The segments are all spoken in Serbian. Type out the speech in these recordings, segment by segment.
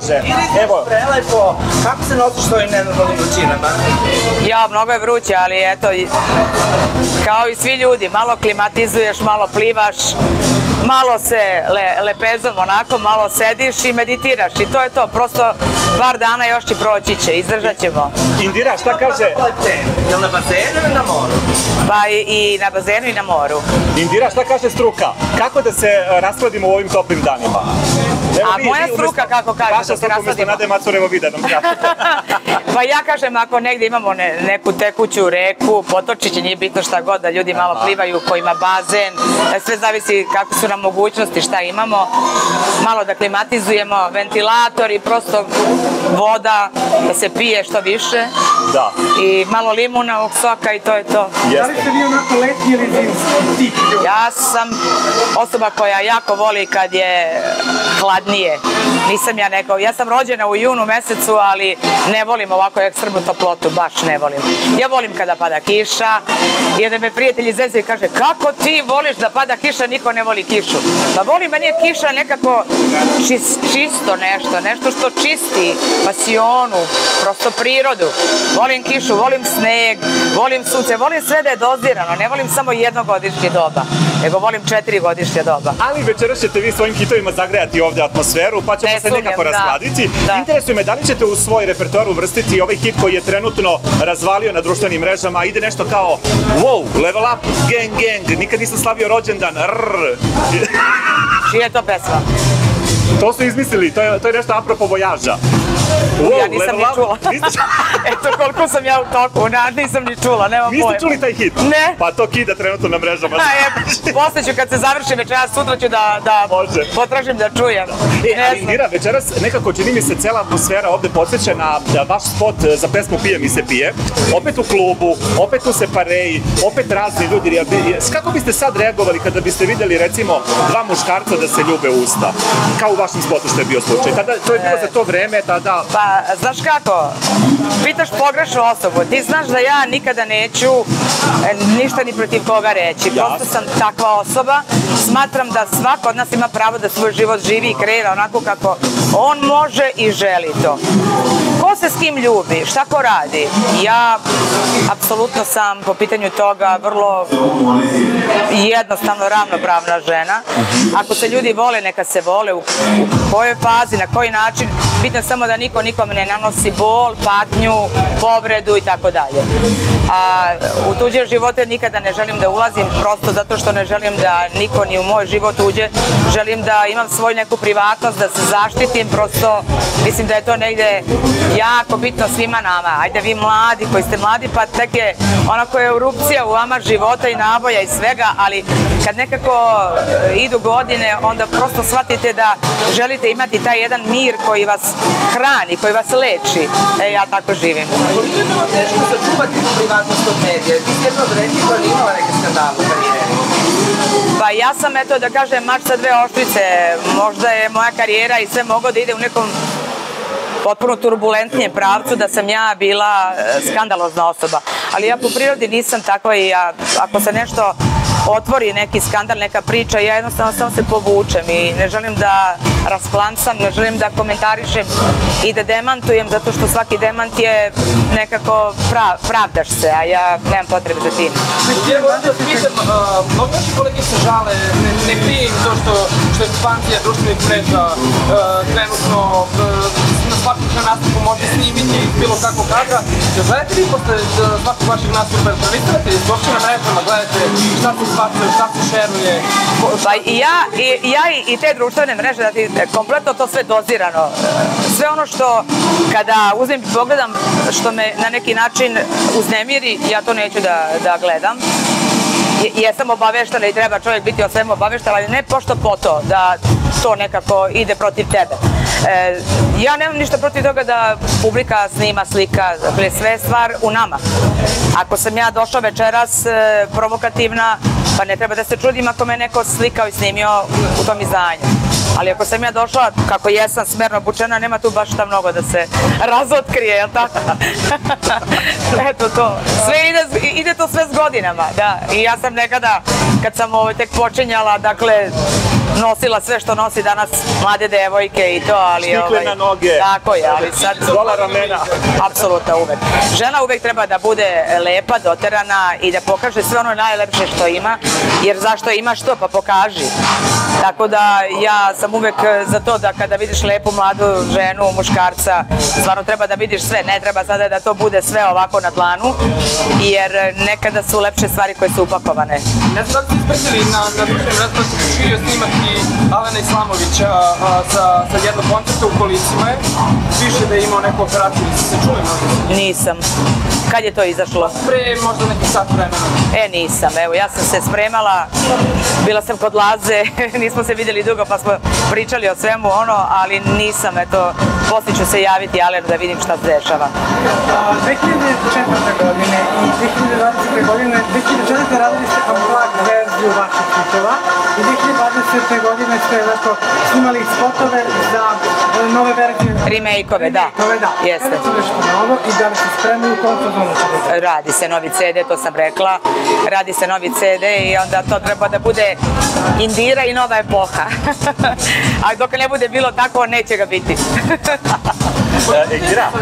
kaže, evo... Prelepo, kako se nosiš s ovim nenormalnim vrućinama? Ja, mnogo je vruće, ali eto, kao i svi ljudi, malo klimatizuješ, malo plivaš, malo se lepezom onako, malo sediš i meditiraš i to je to, prosto par dana još i proći će, izdržat ćemo. Indira, šta kaže? Jel na bazenu ili na moru? Pa i na bazenu i na moru. Indira, šta kaže struka? Kako da se rasladimo u ovim toplim danima? A moja struka kako kaže da se rasladimo? Vaša struka umjesto Nade Macur, evo vi da nam kažete. Pa ja kažem, ako negdje imamo neku tekuću reku, potočiće, nije bitno šta god, da ljudi malo plivaju, ko ima bazen, sve zavisi kako su nam mogućnosti, šta imamo, malo da klimatizujemo, ventilator i prosto voda, da se pije što više. Da. I malo limunovog soka i to je to. Da li ste vi onako letnji ili zimski tip ljudi? Ja sam osoba koja jako voli kad je hladnije. Nisam ja neko, ja sam rođena u junu mesecu, ali ne volim ovako ekstremnu toplotu, baš ne volim. Ja volim kada pada kiša i onda me prijatelji zezaju i kaže kako ti voliš da pada kiša, niko ne voli kišu. Pa volim, meni je kiša nekako čisto nešto što čisti pasionu, prosto prirodu. Volim kišu, volim sneg, volim sunce, volim sve da je dozirano, ne volim samo jednogodišnje doba, nego volim 4 godišnje doba. Ali večeras ćete vi svojim hitovima zagrejati ovdje atmosferu, pa ćemo se nekako razgladiti. Interesuje me, da li ćete u svoj repertoar uvrstiti ovaj hit koji je trenutno razvalio na društvenim mrežama, ide nešto kao wow, level up, gang gang, nikad nisam slavio rođendan, rrrr. Čija je to pesma? To su izmislili, to je nešto apropo vojaža. Ja nisam ni čula. Eto koliko sam ja u toku, nisam ni čula, nemam pojma. Niste čuli taj hit? Ne. Pa to kida trenutno na mrežama. Posle ću kad se završi večeras, sutra ću da potražim da čujem. Indira, večeras nekako čini mi se cela atmosfera ovde podsjeća na vaš spot za pesmu Pije mi se pije. Opet u klubu, opet u separeji, opet razni ljudi. Kako biste sad reagovali kada biste vidjeli recimo dva muškarca da se ljube u usta? Kao u vašem spotu što je bio slučaj. To je bilo za to vreme, tada... Pa, znaš kako, pitaš pogrešnu osobu, ti znaš da ja nikada neću ništa ni protiv koga reći, prosto sam takva osoba, smatram da svako od nas ima pravo da svoj život živi i kreira onako kako on može i želi to. Ko se s kim ljubi, šta ko radi, ja apsolutno sam po pitanju toga vrlo jednostavno ravnopravna žena. Ako se ljudi vole, neka se vole, u kojoj fazi, na koji način, bitno je samo da niko nikome ne nanosi bol, patnju, povredu i tako dalje. A u tuđe živote nikada ne želim da ulazim, prosto zato što ne želim da niko ni u moj život uđe. Želim da imam svoju neku privatnost, da se zaštitim, prosto mislim da je to negde jako bitno svima nama. Ajde vi mladi, koji ste mladi, pa tek je onako erupcija u vama života i naboja i svega, ali kad nekako idu godine, onda prosto shvatite da želite imati taj jedan mir koji vas hrani, koji vas leči. Ja tako živim. Koliko je bilo teško sačuvati privatnost od medija? Ti ste jedna od reći koja nije imala neke skandale u karijeri? Pa ja sam, eto da kažem, mač sa dve oštrice. Možda je moja karijera i sve moglo da ide u nekom potpuno turbulentnijem pravcu, da sam ja bila skandalozna osoba. Ali ja po prirodi nisam takva i ako se nešto otvori, neki skandal, neka priča, ja jednostavno samo se povučem i ne želim da rasplancam, ne želim da komentarišem i da demantujem, zato što svaki demant je nekako pravdaš se, a ja nemam potrebe za tim. Evo, da ti pitam, mnogo naši kolegi se žale, ne krije im to što je ekspanzija društvenih mreža trenutno na svakom nastupu možete snimiti bilo kako kada. Gledajte vi posle svakog vašeg nastupa, prelistavate došli na mrežama, gledajte šta se izbacuje, šta se šeruje? Pa i ja i te društvene mreže, da ti kompletno to sve dozirano. Sve ono što kada uzmem i pogledam, što me na neki način uznemiri, ja to neću da gledam. Jesam obaveštena i treba čovjek biti o svemu obavešten, ali ne pošto po to da to nekako ide protiv tebe. Ja nemam ništa protiv toga da publika snima, slika, dakle sve je stvar u nama. Ako sam ja došla večeras provokativna, pa ne treba da se čudim ako me neko slikao i snimio u tom izdanju. Ali ako sam ja došla, kako jesam, smerno obučena, nema tu baš šta mnogo da se razotkrije, jel tako? Eto to. Ide to sve s godinama, da. I ja sam nekada, kad sam tek počinjala, dakle, nosila sve što nosi danas mlade devojke i to, ali... Štikle na noge. Tako je, ali sad... Gola ramena. Apsolutno uvek. Žena uvek treba da bude lepa, doterana i da pokaže sve ono najlepše što ima, jer zašto imaš to, pa pokaži. Tako da ja sam uvek za to da kada vidiš lepu mladu ženu, muškarca, stvarno treba da vidiš sve, ne treba sada da to bude sve ovako na dlanu, jer nekada su lepše stvari koje su upakovane. Ne znam da ste ispratili na društvenim mrežama se proširio snimak i Alena Islamovića sa jednog koncerta u kolicima je. Piše da je imao neku operaciju, da ste se čuli možda? Nisam. Kad je to izašlo? Pre možda neki sat vremena. Nisam. Evo, ja sam se spremala, bila sam kod Laze, nismo se vidjeli dugo pa smo pričali o svemu ali nisam, eto, poslije ću se javiti Alenu da vidim šta se dešava. 2004. godine i 2020. godine, 2004. radili ste unplugged verziju vaših hitova i 2020. godine ste snimali spotove za nove verzije. Remake-ove, da. Jeste. Kada su nešto novo i da li se spremaju u koliko zonu ćete? Radi se novi CD, to sam rekla. Radi se novi CD i onda to treba da bude Indira i nova epoha. A dok ne bude bilo tako, neće ga biti. Indira?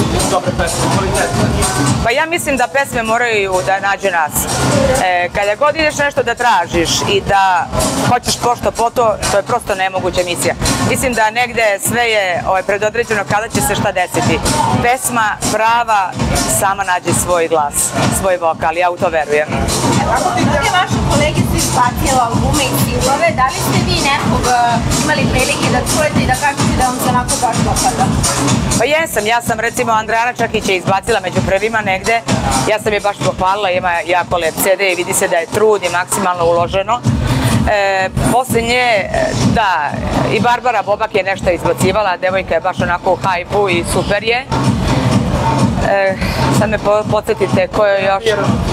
Pa ja mislim da pesme moraju da nađu nas. Kada god ideš nešto da tražiš i da hoćeš pošto po to, to je prosto nemoguća misija. Mislim da negde sve je predodređeno kada će se šta desiti. Pesma prava sama nađe svoj glas, svoj vokal, ja u to verujem. Kako mnoge vaše kolege su izbacile albume i singlove, da li ste vi nekog imali prilike da čujete i da kažete da vam se onako baš dopada? Pa jesam, ja sam recimo Andrijana Čakića izbacila među prvima negde, ja sam je baš pohvalila, ima jako lep CD i vidi se da je trud i maksimalno uloženo. Posle nje, da, i Barbara Bobak je nešto izbacivala, devojka je baš onako u hajpu i super je. Sad me podsjetite ko je još...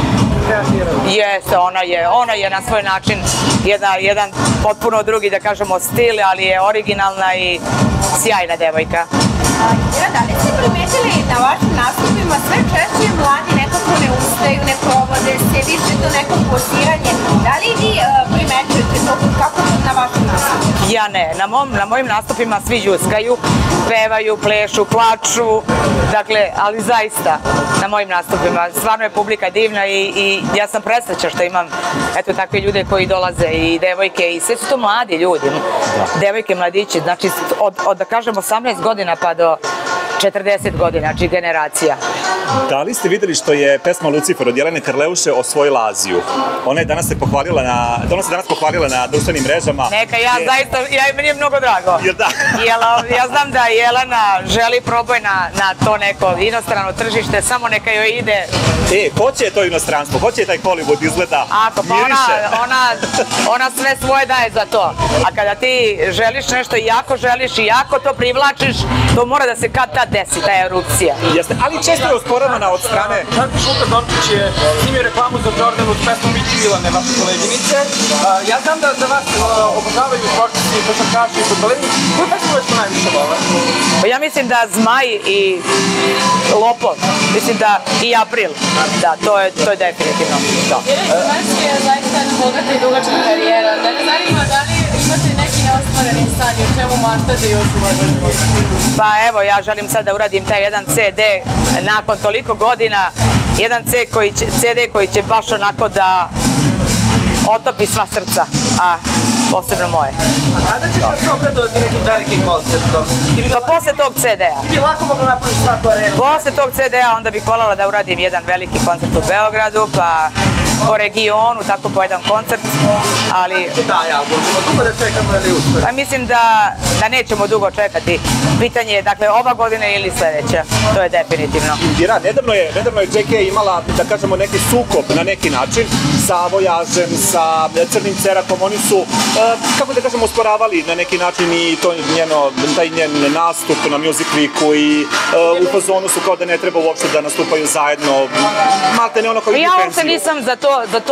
Jeste, ona je na svoj način jedan potpuno drugi, da kažemo, stil, ali je originalna i sjajna devojka. Da li ste primetili na vašim nastupima sve češće mladi nekako ne ustaju, ne provode se, više to neko poziranje? Da li vi primećujete to kako na vašim nastupima? Ja ne, na mojim nastupima svi džuskaju, pevaju, plešu, plaču, dakle, ali zaista na mojim nastupima. Stvarno je publika divna i ja sam presrećna što imam eto takve ljude koji dolaze i devojke i sve su to mladi ljudi, devojke, mladići, znači od da kažem 18 godina pa do 40 godina, znači generacija. Da li ste videli što je pesma Lucifer od Jelene Karleuše osvojila Aziju? Ona je danas se pohvalila na društvenim mrežama. Neka, ja zaista, meni je mnogo drago. Jel da? Ja znam da Jelena želi proboj na to neko inostrano tržište, samo neka joj ide. Ko će to inostranstvo? Ko će taj Hollywood izgleda? Ako, pa ona sve svoje daje za to. A kada ti želiš nešto i jako želiš i jako to privlačiš, to mora da se kad tad desi, ta erupcija. Jeste, ali često je osporavana od strane... Žuka Dončić je snimio reklamu za Jordanu s pesmom Vidi Milane, vaše koleginice. Ja znam da za vas obožavaju sportisti, košarkaši i fudbaleri. Koju pesmu već najviše vole? Pa ja mislim da Zmaj i Lopov, mislim da i April, da, to je definitivno. Vaš je zaista bogata i dugačka karijera. Da ne zanima da li imate neki neostvareni san i o čemu maštate još u vašoj životu? Pa evo, ja želim sad da uradim taj jedan CD nakon toliko godina, jedan CD koji će baš onako da otopi sva srca, a posebno moje. A kada ćete se obradovati nekim velikim koncertom? Pa posle tog CD-a. Bi lako mogla napraviti svaku arenu? Posle tog CD-a onda bih voljela da uradim jedan veliki koncert u Beogradu, pa po regionu, tako po jedan koncert, ali... Taj album, ćemo dugo da čekamo ili uspore? Pa mislim da nećemo dugo čekati. Pitanje je, dakle, ova godina ili sledeća, to je definitivno. Indira, nedavno je JK imala, da kažemo, neki sukob na neki način sa Vojažem, sa Crnim Cerakom, oni su, kako da kažemo, osporavali na neki način i taj njen nastup na Music Weeku i u fazonu su kao da ne treba uopšte da nastupaju zajedno, malte ne ono kao i ja uopšte nisam za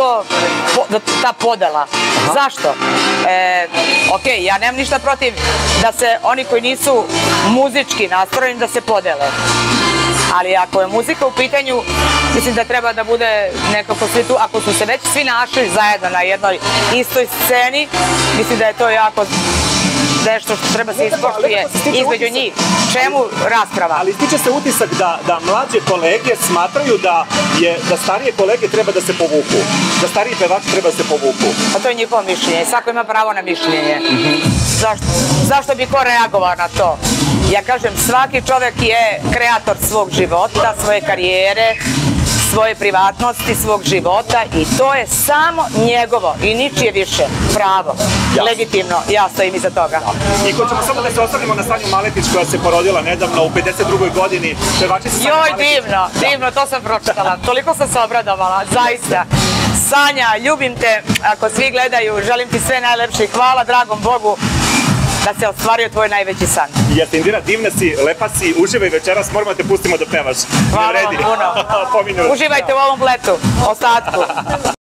ta podela. Zašto? Okej, ja nemam ništa protiv da se oni koji nisu muzički nastrojeni da se podele. Ali ako je muzika u pitanju, mislim da treba da bude nekako svi tu, ako su se već svi našli zajedno na jednoj istoj sceni, mislim da je to jako nešto što treba se ispoštuje između njih. Čemu rasprava? Ali stiče se utisak da mlađe kolege smatraju da starije kolege treba da se povuku, da stariji pevači treba da se povuku. Pa to je njihovo mišljenje, svako ima pravo na mišljenje. Zašto bi ko reagovao na to? Ja kažem, svaki čovek je kreator svog života, svoje karijere, svoje privatnosti, svog života i to je samo njegovo i ničije više pravo. Legitimno, ja stojim iza toga. I ko ćemo samo da se ostavimo na Sanju Maletić koja se porodila nedavno u 52. godini. Joj, divno, to sam pročitala. Toliko sam se obradovala, zaista. Sanja, ljubim te, ako svi gledaju, želim ti sve najlepše i hvala dragom Bogu da se ostvario tvoj najveći san. Indira, divna si, lepa si, uživaj večeras, moramo te pustimo da pevaš. Hvala vam puno. Uživajte u ovom bletu, ostatku.